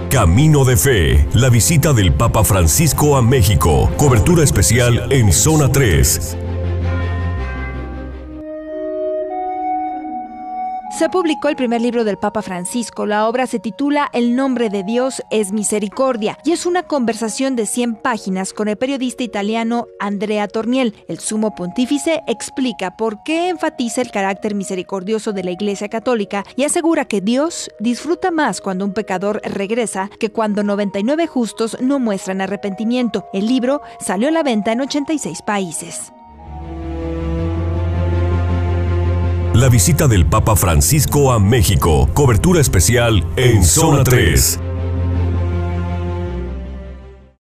Camino de Fe, la visita del Papa Francisco a México. Cobertura especial en Zona 3. Se publicó el primer libro del Papa Francisco. La obra se titula El nombre de Dios es misericordia y es una conversación de 100 páginas con el periodista italiano Andrea Torniel. El sumo pontífice explica por qué enfatiza el carácter misericordioso de la Iglesia Católica y asegura que Dios disfruta más cuando un pecador regresa que cuando 99 justos no muestran arrepentimiento. El libro salió a la venta en 86 países. La visita del Papa Francisco a México. Cobertura especial en Zona 3.